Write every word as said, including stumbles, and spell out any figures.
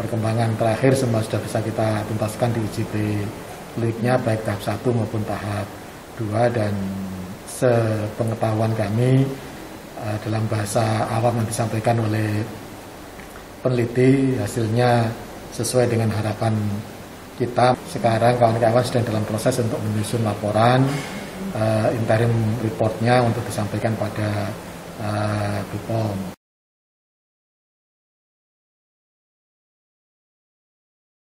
perkembangan terakhir semua sudah bisa kita tuntaskan di uji kliniknya baik tahap satu maupun tahap dua, dan sepengetahuan kami dalam bahasa awam yang disampaikan oleh peneliti hasilnya sesuai dengan harapan kita. Sekarang kawan-kawan sedang dalam proses untuk menyusun laporan uh, interim reportnya untuk disampaikan pada uh, B P O M.